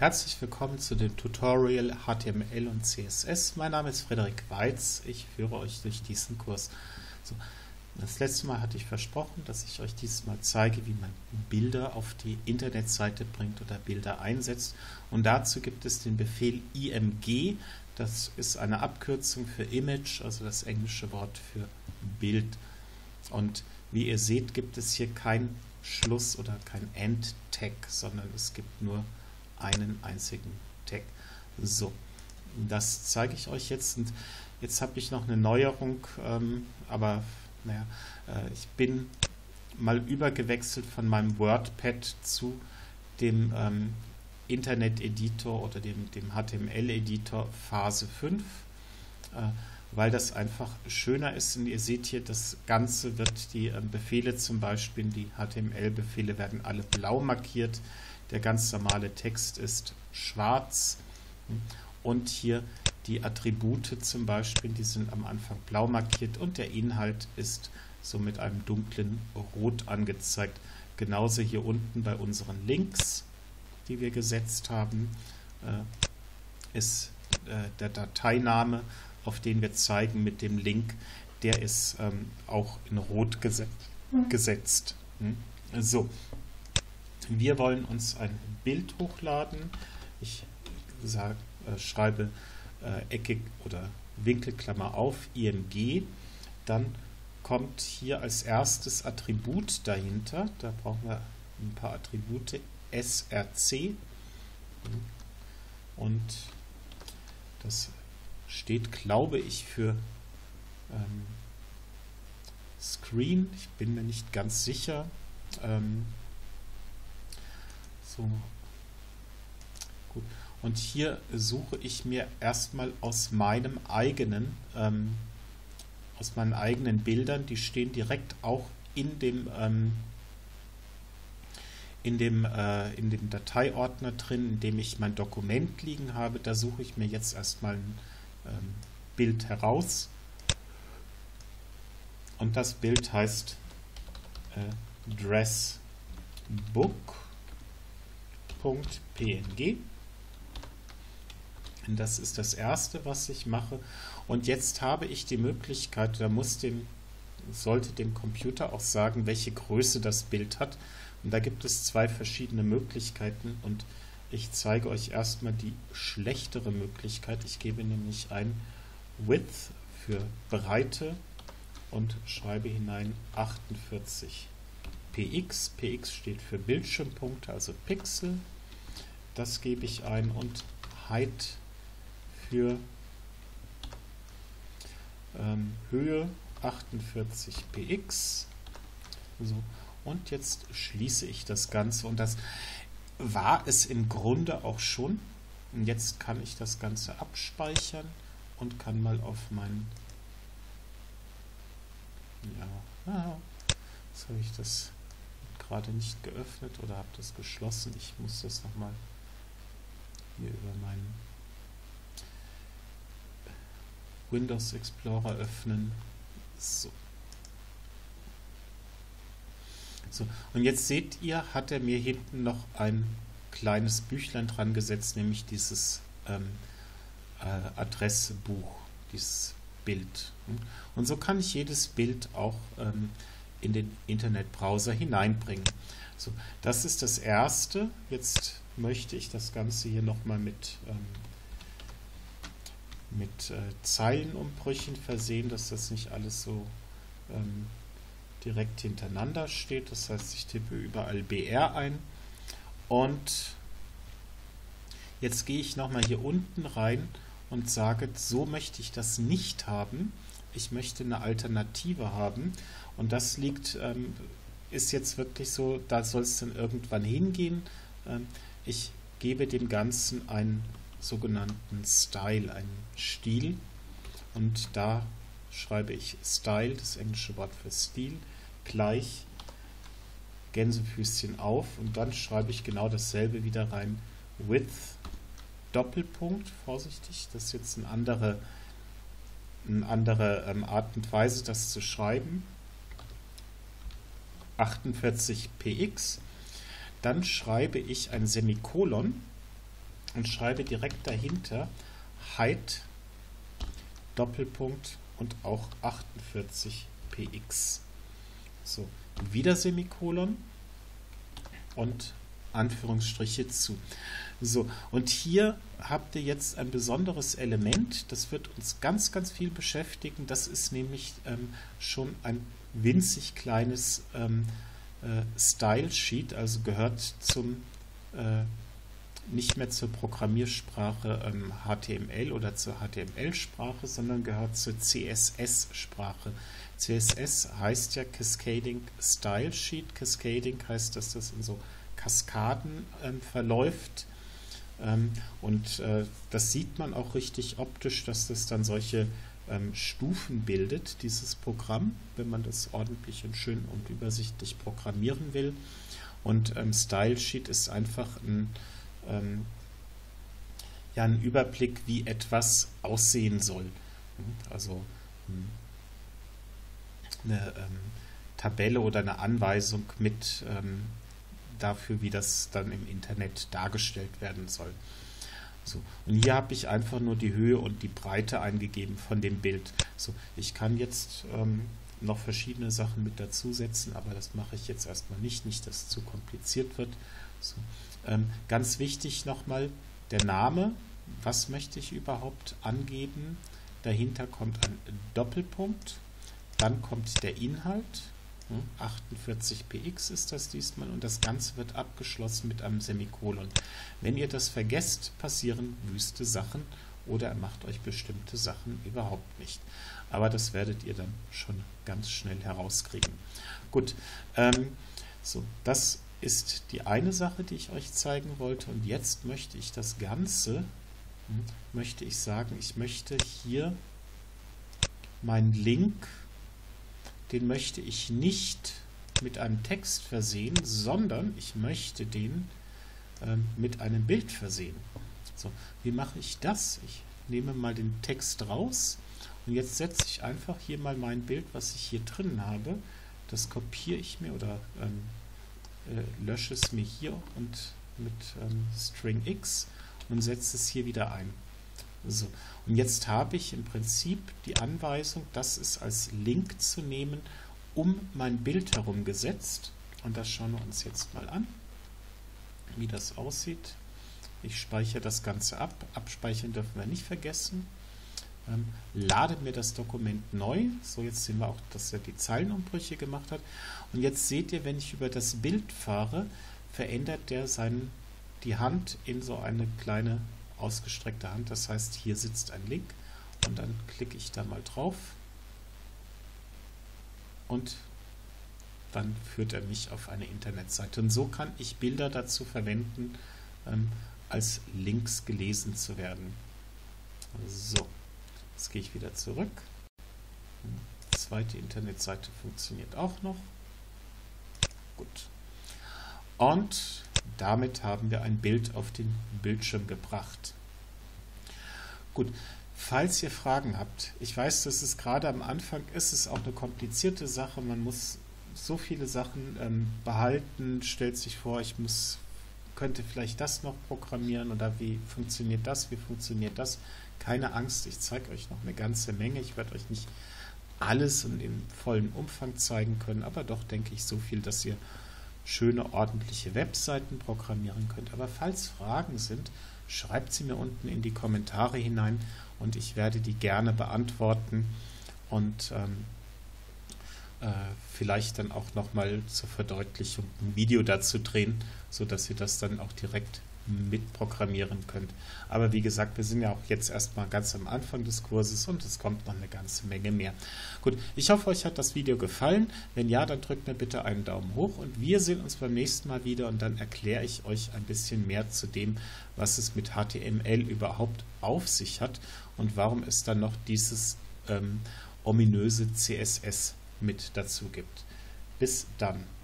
Herzlich willkommen zu dem Tutorial HTML und CSS. Mein Name ist Frederik Weitz. Ich führe euch durch diesen Kurs. So, das letzte Mal hatte ich versprochen, dass ich euch dieses Mal zeige, wie man Bilder auf die Internetseite bringt oder Bilder einsetzt. Und dazu gibt es den Befehl img. Das ist eine Abkürzung für Image, also das englische Wort für Bild. Und wie ihr seht, gibt es hier kein Schluss- oder kein End-Tag, sondern es gibt nur einen einzigen Tag. So, das zeige ich euch jetzt. Und jetzt habe ich noch eine Neuerung, aber naja, ich bin mal übergewechselt von meinem WordPad zu dem Internet-Editor oder dem HTML-Editor Phase 5, weil das einfach schöner ist. Und ihr seht hier, das Ganze wird, die Befehle zum Beispiel, die HTML-Befehle werden alle blau markiert. Der ganz normale Text ist schwarz und hier die Attribute zum Beispiel, die sind am Anfang blau markiert und der Inhalt ist so mit einem dunklen Rot angezeigt. Genauso hier unten bei unseren Links, die wir gesetzt haben, ist der Dateiname, auf den wir zeigen mit dem Link, der ist auch in Rot gesetzt. So. Wir wollen uns ein Bild hochladen. Ich schreibe Eckig oder Winkelklammer auf, img. Dann kommt hier als erstes Attribut dahinter. Da brauchen wir ein paar Attribute. src. Und das steht, glaube ich, für Screen. Ich bin mir nicht ganz sicher. So, gut. Und hier suche ich mir erstmal aus meinen eigenen Bildern, die stehen direkt auch in dem Dateiordner drin, in dem ich mein Dokument liegen habe. Da suche ich mir jetzt erstmal ein Bild heraus. Und das Bild heißt Dressbook.png. Und das ist das erste, was ich mache. Und jetzt habe ich die Möglichkeit, sollte dem Computer auch sagen, welche Größe das Bild hat. Und da gibt es zwei verschiedene Möglichkeiten und ich zeige euch erstmal die schlechtere Möglichkeit. Ich gebe nämlich ein Width für Breite und schreibe hinein 48 px. Px steht für Bildschirmpunkte, also Pixel. Das gebe ich ein und Height für Höhe 48 px. So. Und jetzt schließe ich das Ganze und das war es im Grunde auch schon. Und jetzt kann ich das Ganze abspeichern und kann mal auf meinen jetzt habe ich das gerade nicht geöffnet oder habe das geschlossen. Ich muss das nochmal hier über meinen Windows Explorer öffnen. So. So, und jetzt seht ihr, hat er mir hinten noch ein kleines Büchlein dran gesetzt, nämlich dieses Adressbuch, dieses Bild. Und so kann ich jedes Bild auch in den Internetbrowser hineinbringen. So, das ist das erste. Jetzt möchte ich das Ganze hier nochmal mit Zeilenumbrüchen versehen, dass das nicht alles so direkt hintereinander steht. Das heißt, ich tippe überall BR ein und jetzt gehe ich nochmal hier unten rein und sage, so möchte ich das nicht haben. Ich möchte eine Alternative haben und das ist jetzt wirklich so, da soll es dann irgendwann hingehen. Ich gebe dem Ganzen einen sogenannten Style, einen Stil, und da schreibe ich Style, das englische Wort für Stil, gleich Gänsefüßchen auf und dann schreibe ich genau dasselbe wieder rein, Width, Doppelpunkt, vorsichtig, das ist jetzt eine andere Art und Weise, das zu schreiben, 48 px, dann schreibe ich ein Semikolon und schreibe direkt dahinter Height, Doppelpunkt und auch 48px. So, wieder Semikolon und Anführungsstriche zu. So, und hier habt ihr jetzt ein besonderes Element, das wird uns ganz, ganz viel beschäftigen. Das ist nämlich schon ein winzig kleines Style Sheet, also gehört zum nicht mehr zur Programmiersprache HTML oder zur HTML-Sprache, sondern gehört zur CSS-Sprache. CSS heißt ja Cascading Style Sheet. Cascading heißt, dass das in so Kaskaden verläuft. Und das sieht man auch richtig optisch, dass das dann solche Stufen bildet, dieses Programm, wenn man das ordentlich und schön und übersichtlich programmieren will. Und Style Sheet ist einfach ein Überblick, wie etwas aussehen soll. Also eine Tabelle oder eine Anweisung mit dafür, wie das dann im Internet dargestellt werden soll. So, und hier habe ich einfach nur die Höhe und die Breite eingegeben von dem Bild. So, ich kann jetzt noch verschiedene Sachen mit dazusetzen, aber das mache ich jetzt erstmal nicht, dass es zu kompliziert wird. So, ganz wichtig nochmal, der Name, was möchte ich überhaupt angeben? Dahinter kommt ein Doppelpunkt, dann kommt der Inhalt, 48px ist das diesmal, und das Ganze wird abgeschlossen mit einem Semikolon. Wenn ihr das vergesst, passieren wüste Sachen oder er macht euch bestimmte Sachen überhaupt nicht. Aber das werdet ihr dann schon ganz schnell herauskriegen. Gut, so, das ist die eine Sache, die ich euch zeigen wollte, und jetzt möchte ich das Ganze, möchte ich sagen, ich möchte hier meinen Link, den möchte ich nicht mit einem Text versehen, sondern ich möchte den mit einem Bild versehen. So, wie mache ich das? Ich nehme mal den Text raus und jetzt setze ich einfach hier mal mein Bild, was ich hier drin habe, das kopiere ich mir oder lösche es mir hier und mit String X und setze es hier wieder ein. So, und jetzt habe ich im Prinzip die Anweisung, das ist als Link zu nehmen, um mein Bild herum gesetzt. Und das schauen wir uns jetzt mal an, wie das aussieht. Ich speichere das Ganze ab. Abspeichern dürfen wir nicht vergessen. Lade mir das Dokument neu. So, jetzt sehen wir auch, dass er die Zeilenumbrüche gemacht hat. Und jetzt seht ihr, wenn ich über das Bild fahre, verändert der die Hand in so eine kleine ausgestreckte Hand. Das heißt, hier sitzt ein Link und dann klicke ich da mal drauf und dann führt er mich auf eine Internetseite. Und so kann ich Bilder dazu verwenden, als Links gelesen zu werden. So, jetzt gehe ich wieder zurück. Die zweite Internetseite funktioniert auch noch. Gut. Und damit haben wir ein Bild auf den Bildschirm gebracht. Gut, falls ihr Fragen habt, ich weiß, dass es gerade am Anfang ist, es auch eine komplizierte Sache, man muss so viele Sachen behalten, stellt sich vor, könnte vielleicht das noch programmieren oder wie funktioniert das, keine Angst, ich zeige euch noch eine ganze Menge, ich werde euch nicht alles und im vollen Umfang zeigen können, aber doch denke ich so viel, dass ihr schöne, ordentliche Webseiten programmieren könnt. Aber falls Fragen sind, schreibt sie mir unten in die Kommentare hinein und ich werde die gerne beantworten und vielleicht dann auch nochmal zur Verdeutlichung ein Video dazu drehen, sodass ihr das dann auch direkt mitprogrammieren könnt. Aber wie gesagt, wir sind ja auch jetzt erstmal ganz am Anfang des Kurses und es kommt noch eine ganze Menge mehr. Gut, ich hoffe, euch hat das Video gefallen. Wenn ja, dann drückt mir bitte einen Daumen hoch und wir sehen uns beim nächsten Mal wieder und dann erkläre ich euch ein bisschen mehr zu dem, was es mit HTML überhaupt auf sich hat und warum es dann noch dieses ominöse CSS mit dazu gibt. Bis dann.